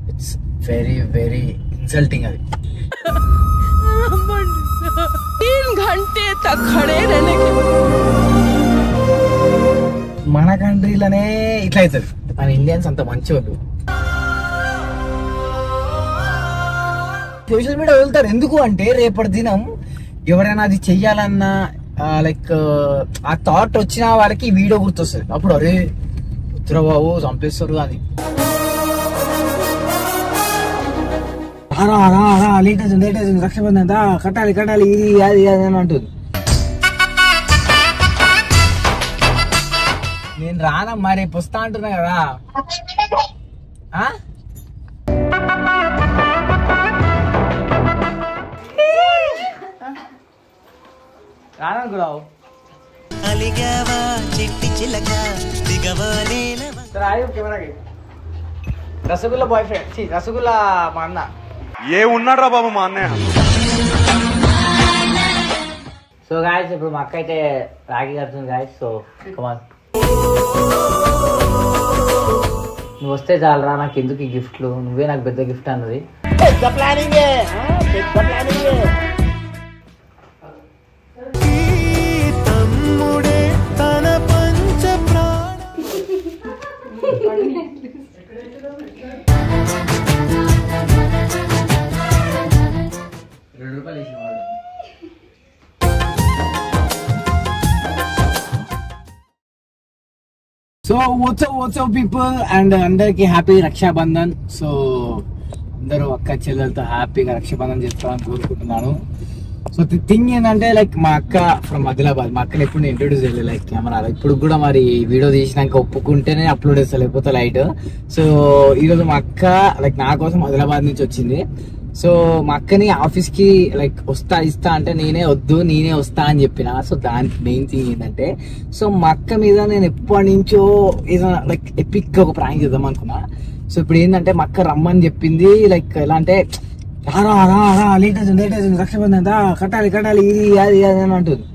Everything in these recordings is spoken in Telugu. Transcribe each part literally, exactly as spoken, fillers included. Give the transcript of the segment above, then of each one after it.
ఇట్స్ వెరీ వెరీ ఇన్సల్టింగ్ అది. మన కంట్రీలోనే ఇట్లా అవుతుంది. మన ఇండియన్స్ అంత మంచి వాళ్ళు. సోషల్ మీడియా వదులుతారు ఎందుకు అంటే రేపటి దినం ఎవరైనా అది చెయ్యాలన్నా లైక్ ఆ థాట్ వచ్చిన వాళ్ళకి ఈ వీడియో గుర్తొస్తుంది. అప్పుడు అరే ఉత్తరబాబు చంపేస్తారు అది లేట్ అవుతుంది లేట్ అవుతుంది రక్షాబంధన్ కట్టాలి కట్టాలి ఇది అది అది అని అంటుంది. నేను రానమ్మా రేపు వస్తా అంటున్నా కదా. రాననుకున్నావు రసగుల్లా బాయ్ ఫ్రెండ్ రసగుల్లా మా అన్న ఏ ఉన్నాడ్రా బాబు మా అన్నయ్య. సో గాయస్ ఇప్పుడు మా అక్క అయితే రాఖీ కడుతుంది గాయస్. సో కమాన్ నువ్వు వస్తే చాలరా నాకు ఎందుకు ఈ గిఫ్ట్లు, నువ్వే నాకు పెద్ద గిఫ్ట్ అన్నది. పెద్ద ప్లానింగ్ పెద్ద ప్లానింగ్. రెండు రూపాయలు ఇచ్చిన వాళ్ళు. So WhatsApp WhatsApp people and అందరికి హ్యాపీ రక్షాబంధన్. సో అందరూ అక్క చెల్లెలతో హ్యాపీగా రక్షాబంధన్ చేసుకోవాలని కోరుకుంటున్నాను. సో థింగ్ ఏంటంటే లైక్ మా అక్క ఫ్రమ్ ఆదిలాబాద్. మా అక్కని ఎప్పుడు నేను ఇంట్రొడ్యూస్ చేయలేదు లైక్ కెమెరాలో. ఇప్పుడు కూడా మరి వీడియో తీసినాక ఒప్పుకుంటేనే అప్లోడ్ చేస్తా లేకపోతే లైట్. సో ఈరోజు మా అక్క లైక్ నా కోసం ఆదిలాబాద్ నుంచి వచ్చింది. సో మా అక్కని ఆఫీస్ కి లైక్ వస్తా ఇస్తా అంటే నేనే వద్దు నేనే వస్తా అని చెప్పిన. సో దానికి మెయిన్ థింగ్ ఏంటంటే సో మా అక్క మీద నేను ఎప్పటి నుంచో ఏదైనా లైక్ ఎపిక్ ఒక ప్రాంక్ చేద్దాం అనుకున్నా. సో ఇప్పుడు ఏంటంటే మా అక్క రమ్మని చెప్పింది. లైక్ ఎలా అంటే రారా రా రా లేట్ అవుతుంది లేట్ అవుతుంది రక్షాబంధన్ కట్టాలి కట్టాలి ఇది అది అది అని అంటుంది.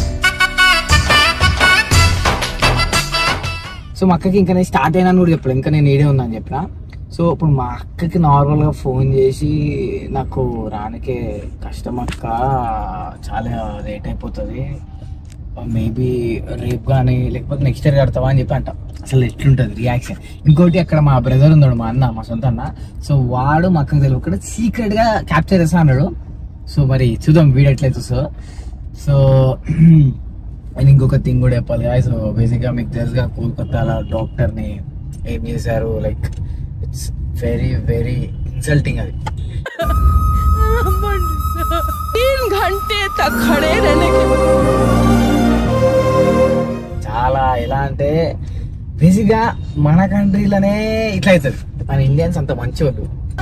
సో మా అక్కకి ఇంకా నేను స్టార్ట్ అయినా కూడా చెప్పలేదు, ఇంకా నేను ఏడే ఉన్నా అని చెప్పిన. సో ఇప్పుడు మా అక్కకి నార్మల్గా ఫోన్ చేసి నాకు రానికే కష్టం అక్క చాలా లేట్ అయిపోతుంది, మేబీ రేపు కానీ లేకపోతే నెక్స్ట్ ఇయర్ కడతావా అని చెప్పి అంట. అసలు ఎట్లుంటుంది రియాక్షన్. ఇంకోటి అక్కడ మా బ్రదర్ ఉన్నాడు మా అన్న మా సొంత అన్న. సో వాడు మా అక్కకి తెలియదు ఇక్కడ సీక్రెట్ గా క్యాప్చర్ చేస్తా అన్నాడు. సో మరి చూద్దాం వీడియో ఎట్లయితే. సో సో అండ్ ఇంకొక థింగ్ కూడా చెప్పాలి. సో బేసిక్గా మీకు తెలుసుగా కోల్కతాలో డాక్టర్ని ఏం చేశారు, like it's very very insulting అది. చాలా ఎలా అంటే బేసిక్గా మన కంట్రీలోనే ఇట్లా అవుతుంది. మన ఇండియన్స్ అంత మంచి వాళ్ళు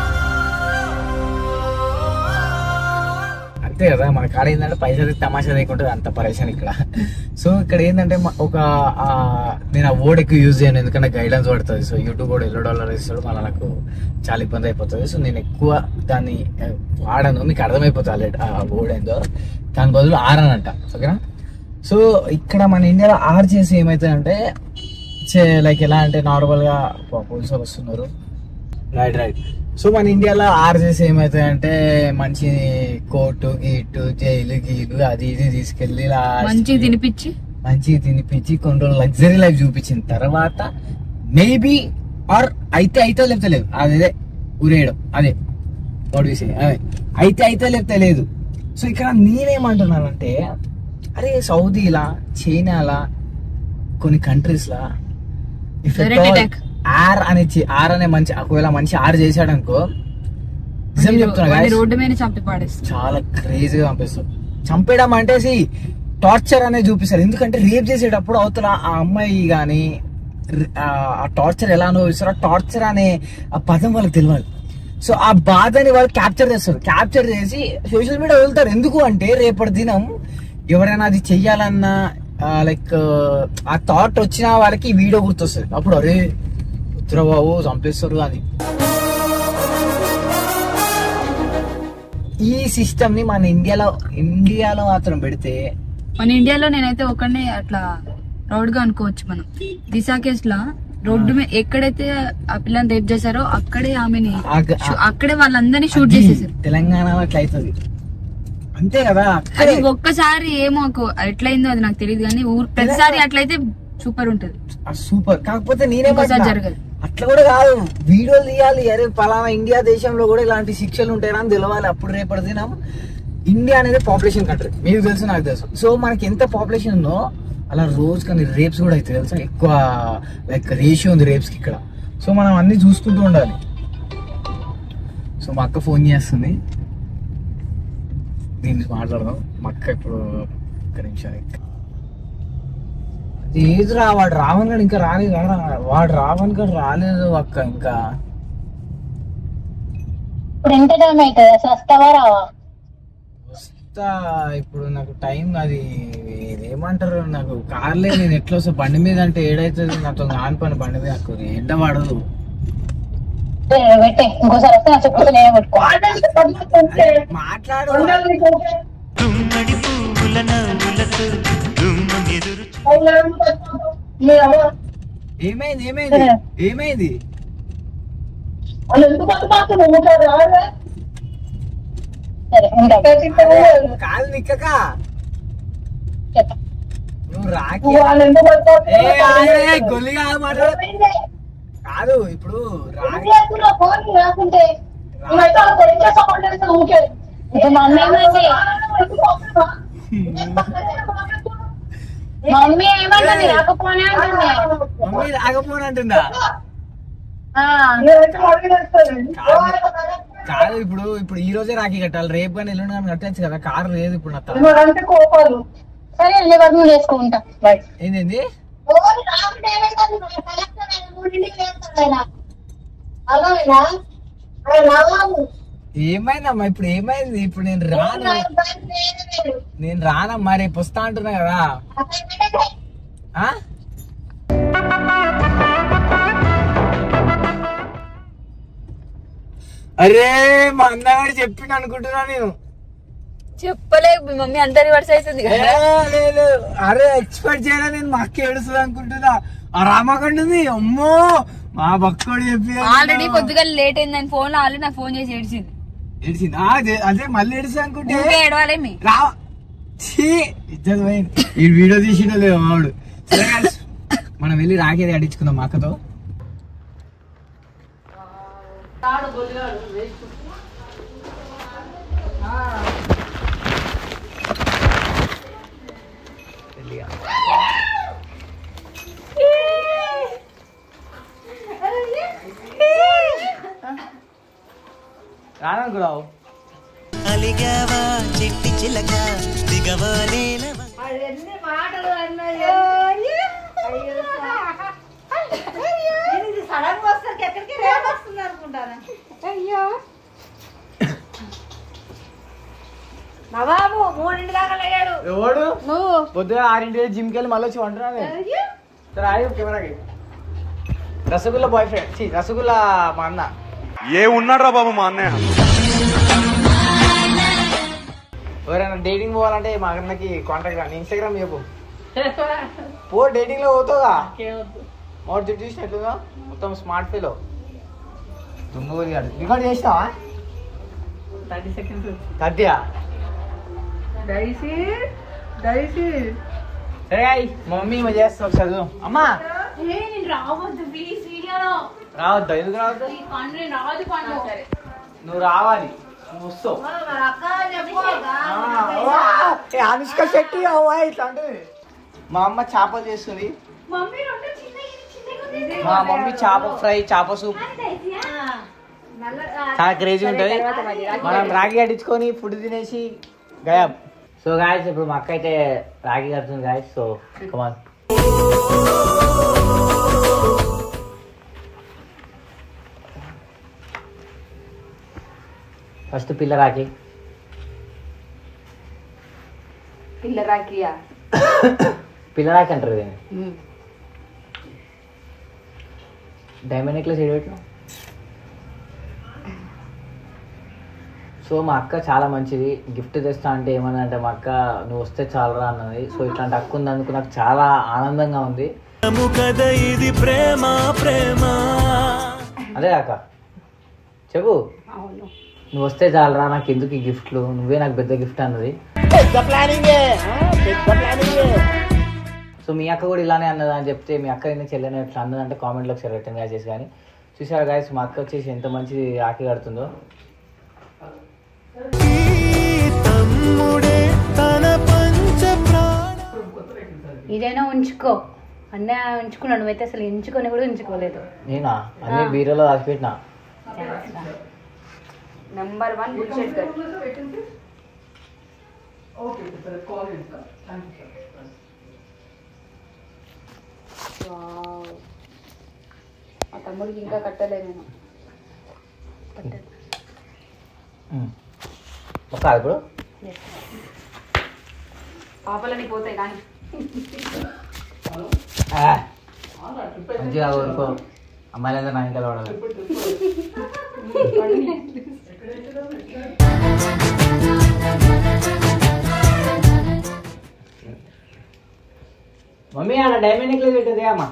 అంతే కదా. మన కాడ ఏంటంటే పైసలు తమాషా లేకుంటుంది అంత పరేషన్ ఇక్కడ. సో ఇక్కడ ఏంటంటే ఒక నేను ఆ వర్డ్ ఎక్కువ యూజ్ చేయను ఎందుకంటే గైడెన్స్ పడుతుంది. సో యూట్యూబ్ కూడా ఎల్లో డాలర్ ఇస్తాడు మళ్ళీ నాకు చాలా ఇబ్బంది అయిపోతుంది. సో నేను ఎక్కువ దాన్ని వాడను, మీకు అర్థమైపోతుంది ఆల్రెడీ ఆ వర్డ్ ఏందో. దాని బదులు ఆర్ అని అంట ఓకేనా. సో ఇక్కడ మన ఇండియాలో ఆర్ చేసి ఏమవుతుందంటే లైక్ ఎలా అంటే నార్మల్గా పోలీసు వాళ్ళు వస్తున్నారు రైట్ రైట్ సో మన ఇండియాలో ఆర్ చేసి ఏమవుతాయంటే మంచి కోర్టు గీటు జైలు గీలు అది ఇది తీసుకెళ్లి మంచిగా తినిపించి మంచిగా తినిపించి కొన్ని రోజులు లగ్జరీ లైఫ్ చూపించిన తర్వాత మేబీ ఆర్ అయితే అయితే లేకపోతే లేదు అదే ఊరేయడం అదే వాట్ వి సే అదే అయితే అయితే లేకపోతే లేదు. సో ఇక్కడ నేనేమంటున్నానంటే అరే సౌదీలా చైనాలా కొన్ని కంట్రీస్ లా ఆర్ అనే ఆర్ అనే మంచి ఒకవేళ మంచి ఆర్ చేశాడు అనుకో నిజం చెప్తున్నా రోడ్డు మీద చంపి పాడేస్తారు, చాలా క్రేజీగా పంపిస్తారు. చంపేయడం అంటే టార్చర్ అనేది చూపిస్తారు. ఎందుకంటే రేప్ చేసేటప్పుడు అవతల ఆ అమ్మాయి గాని ఆ టార్చర్ ఎలా అనుభవిస్తారో టార్చర్ అనే ఆ పదం వాళ్ళకి తెలియాలి. సో ఆ బాధని వాళ్ళు క్యాప్చర్ చేస్తారు. క్యాప్చర్ చేసి సోషల్ మీడియా వదులుతారు. ఎందుకు అంటే రేపటి దినం ఎవరైనా అది చెయ్యాలన్నా లైక్ ఆ థాట్ వచ్చిన వాళ్ళకి ఈ వీడియో గుర్తొస్తుంది. అప్పుడు అరే ఉత్తరబాబు చంపేస్తారు అది. ఈ సిస్టమ్ ని మన ఇండియాలో ఇండియాలో మాత్రం పెడితే మన ఇండియాలో నేనైతే ఒకనే అట్లా ప్రౌడ్ గా అనుకోవచ్చు. మనం దిశా కేసు లా రోడ్డు మీద ఎక్కడైతే ఆ పిల్లని రేప్ చేశారో అక్కడే ఆమెని అక్కడే వాళ్ళందరినీ షూట్ చేసేసారు. తెలంగాణలో అట్లా అవుతుంది అంతే కదా. అది ఒక్కసారి ఏమో ఎట్లయిందో అది నాకు తెలియదు కానీ ఊరు ప్రతిసారి అట్లయితే సూపర్ ఉంటది. సూపర్. కాకపోతే నేనే జరగదు అట్లా కూడా కాదు, వీడియోలు తీయాలి. అరే పలానా ఇండియా దేశంలో కూడా ఇలాంటి శిక్షలు ఉంటాయని అని తెలవాలి. అప్పుడు రేపటి దినం ఇండియా అనేది పాపులేషన్ కంట్రీ, మీకు తెలుసు నాకు తెలుసు. సో మనకి ఎంత పాపులేషన్ ఉందో అలా రోజు కానీ రేప్స్ కూడా అవుతాయి తెలుసా. ఎక్కువ లైక్ రేషియో ఉంది రేప్స్ కి ఇక్కడ. సో మనం అన్ని చూసుకుంటూ ఉండాలి. సో మా అక్క ఫోన్ చేస్తుంది, దీన్ని మాట్లాడదాం. మా అక్క ఇప్పుడు ఒక్క నిమిషం. ఏదిరా వాడు రావణ్ గడు ఇంకా రాలేదు కదా, వాడు రావణ్ గడు రాలేదు అక్క ఇంకా. వస్తా ఇప్పుడు, నాకు టైం అది ఏమంటారు, నాకు కార్లే, నేను ఎట్లా వస్తా బండి మీద అంటే ఏడైతుంది నాతో కాని పని. బండి మీద నాకు ఎండ పడదు. మాట్లాడు. ఏమైంది ఏమైంది ఏమైంది కాలు నిక్కక నువ్వు రాకి గొల్లిగా మాట్లాడు కాదు. ఇప్పుడు మమ్మీ ఏమంటుంది రాకపోనే మమ్మీ రాకపోనంటుందా? కాదు ఇప్పుడు ఇప్పుడు ఈ రోజే రాఖీ కట్టాలి, రేపు కానీ ఎల్లుండి కానీ కట్టచ్చు కదా. కారు లేదు ఇప్పుడు నాకు. సరే నువ్వు చేసుకుంటా. ఏంది ఏమైందమ్మా ఇప్పుడు ఏమైంది? ఇప్పుడు నేను రాను నేను రానమ్మా, రేపు వస్తా అంటున్నా కదా. అరే మా అన్నగారు చెప్పిండు అనుకుంటున్నా నేను. చెప్పలేదు మీ మమ్మీ అంత రివర్స్ అవుతుంది. లేదు అరే ఎక్స్పెక్ట్ చేయలే నేను. మా అక్క ఏడుస్తుంది అనుకుంటున్నా. ఆ రామకండుంది అమ్మో మా బక్కోడు చెప్పి ఆల్రెడీ కొద్దిగా లేట్ అయిందని ఫోన్ లో ఆల్రెడీ నాకు ఫోన్ చేసి ఏడ్చింది. ఏడ్చింది అదే అదే మళ్ళీ ఏడుస్తా అనుకుంటే ఏడవాలేమి రా ఇద్దరు పోయింది. ఈ వీడియో తీసినా లేదు వాడు. సరే మనం వెళ్ళి రాకేది అడిచుకుందాం మా అక్కతో. రాననుకున్నావు అలిగావా చిట్టి చిలక దిగవలేలవా అన్ని మాటలు అన్నయ్య. ఇది సడన్ గా వస్తారు ఎక్కడికి రేపు వస్తుంది అనుకుంటాను. అయ్యో మా బాబు మూడింటి దాకా లేడు. ఎవడు నువ్వు పొద్దున ఆరింటి జిమ్కి వెళ్ళి మళ్ళీ వచ్చి వంటున్నాను. సరే ఆగి కెమెరాకి. రసగుల్లా బాయ్ ఫ్రెండ్ రసగుల్లా మా అన్న. ఏ ఉన్నాడ్రా బాబు మా అన్నయ్య. ఎవరైనా డేటింగ్ పోవాలంటే మా అన్నకి కాంటాక్ట్ రాని ఇన్స్టాగ్రామ్ చెప్పు. పో డేటింగ్ లో పోతావుగా. మోడు చుట్టూ చూసినట్లుగా మొత్తం స్మార్ట్ ఫీలో దుమ్ము రికార్డ్ చేసినావా? Thirty seconds థర్టీయా? దయసి దయసి సరే మా మమ్మీ మా చేస్తా ఒకసారి చదువు. అమ్మా రావద్దు ప్లీజ్ వీడియోలో రావద్దా? ఎందుకు రావద్దు? రావద్దు పండు. సరే నువ్వు రావాలి, నువ్వు వస్తావు. అనుష్క శెట్టి ఇట్లా అంటుంది. మా అమ్మ చేపలు చేస్తుంది. మా మమ్మీ చేప ఫ్రై చేప సూప్ చాలా క్రేజీ ఉంటది. మనం రాగి కట్టించుకొని ఫుడ్ తినేసి గయాం. సో గాయస్ ఇప్పుడు మా అక్క అయితే రాగి కడుతుంది గాయస్. సో కమాన్. ఫస్ట్ పిల్ల రాకి. పిల్ల రాకియా పిల్ల రాకి అంటారు దీన్ని. Diamond necklace ఏడవట్లా. సో మా అక్క చాలా మంచిది. గిఫ్ట్ తెస్తా అంటే ఏమన్నా అంటే మా అక్క నువ్వు వస్తే చాలరా అన్నది. సో ఇట్లాంటి అక్క ఉంది అందుకు నాకు చాలా ఆనందంగా ఉంది. కదా ఇది ప్రేమ ప్రేమ. అదే అక్క చెప్పు. నువ్వు వస్తే చాలరా నాకు ఎందుకు ఈ గిఫ్ట్లు, నువ్వే నాకు పెద్ద గిఫ్ట్ అన్నది. సో మీ అక్క కూడా ఇలానే అన్నదా అని చెప్తే మీ అక్క అయినా చెల్లెని ఎట్లా అన్నదంటే కామెంట్లో ఒకసారి రిటర్న్ గా చేసి. కానీ చూసారా గాయస్ మా అక్క వచ్చేసి ఎంత మంచి ఆకి కడుతుందో. ఇదైనా ఉంచుకో అన్న ఉంచుకున్నాడు, నువ్వైతే అసలు ఎంచుకొని కూడా ఉంచుకోలేదు. నేనా అన్ని బీరోలో దాచిపెట్టినా. Number one bullshit girl. మా తమ్ముడికి ఇంకా కట్టలేదు నేను. ఒక ఇప్పుడు పాపలని పోతాయి కానీ మంచిగా ఊరుకో, అమ్మాయిలందరూ నా ఇంట్లో పడాలి. మమ్మీ ఆడ డైమండ్ నెక్లెస్ పెట్టదే అమ్మా.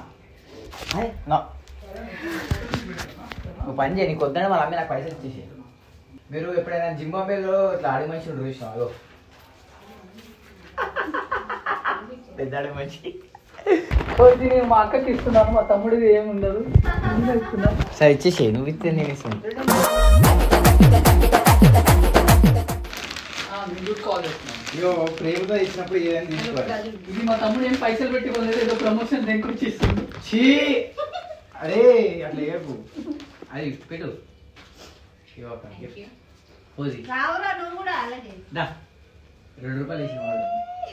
నువ్వు పని చేయి, నీకు వద్దని వాళ్ళ అమ్మ నాకు పైసలు ఇచ్చేసి. మీరు ఎప్పుడైనా జింబాబేలో ఇట్లా ఆడి మనిషి ఉండరు చూసినా, అదో పెద్ద ఆడి మనిషి. మా అక్కకి ఇస్తున్నాను, మా తమ్ముడిది ఏముండదు. సరే ఇచ్చేసి, నువ్వు ఇస్తే నేను ఇస్తాను. ప్రేమతో ఇచ్చినప్పుడు ఏదైనా తీసుకోవాలి. ఇది మా తమ్ముడు ఏం పైసలు పెట్టి పోలేదు, ఏదో ప్రమోషన్ దేనికి ఇస్తుంది. అరే అట్లా ఏపు అది పెట్టు. రెండు రూపాయలు వేసిన వాడు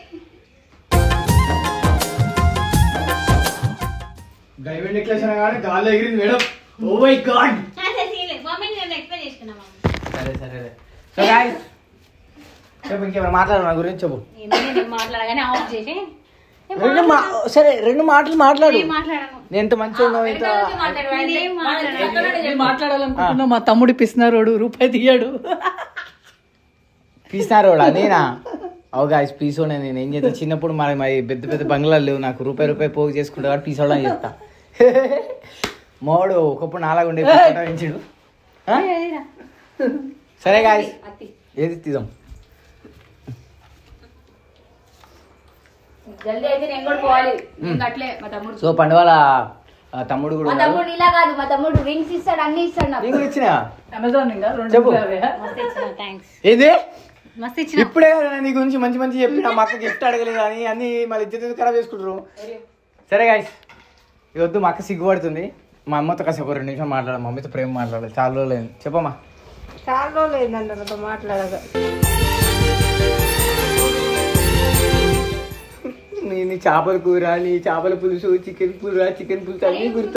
డైమండ్ నెక్లెస్ అనగానే గాల్లో ఎగిరింది మేడం. Oh my God. సరే సరే సో గైస్ చెప్పు, ఇంకేమైనా మాట్లాడు నా గురించి చెప్పు. మాట్లాడగానే ఆఫ్ చేసి రెండు మా సరే రెండు మాటలు మాట్లాడు. నేను ఎంత మంచిగా ఉన్నావు, ఎంత మాట్లాడాలనుకుంటున్నా. మా తమ్ముడు పిసినారోడు, రూపాయి తీయాడు. పీసినారోడా నేనా? అవు గాయస్ పీసోనే. నేను ఏం చేస్తా, చిన్నప్పుడు మరి మరి పెద్ద పెద్ద బంగ్లాలు లేవు, నాకు రూపాయి రూపాయి పోగు చేసుకుంటా కాబట్టి పీసోడా అని చెప్తా. మోడు ఒకప్పుడు నాలాగా ఉండే పెంచుడు. సరే గాయస్ ఏది తీద్దాం. జల్దీ అయితే నేను కూడా పోవాలి. అట్లే మా తమ్ముడు సో పండు వాళ్ళ తమ్ముడు కూడా మా తమ్ముడు ఇలా కాదు, మా తమ్ముడు రింగ్స్ ఇస్తాడు, అన్ని ఇస్తాడు నాకు. రింగ్ ఇచ్చినా అమెజాన్ చెప్పు. థ్యాంక్స్. ఏది మస్తు ఇచ్చిన. ఇప్పుడే కదా నీ గురించి మంచి మంచి చెప్పిన, మా అక్క గిఫ్ట్ అడగలేదు అని అన్ని మళ్ళీ ఇద్దరు ఖరాబ్ చేసుకుంటారు. సరే గాయస్ ఇవద్దు, మా అక్క సిగ్గుపడుతుంది. మా అమ్మతో కాసేపు రెండు నిమిషం మాట్లాడాలి, మమ్మీతో ప్రేమ మాట్లాడాలి. చాలా రోజులు అయింది. చెప్పమ్మా. చాలా రోజులు అయిందండి నాతో మాట్లాడగా. నీ చేపల కూర, నీ చేపల పులుసు, చికెన్ కూర, చికెన్ పులుసు అన్నీ గుర్తు.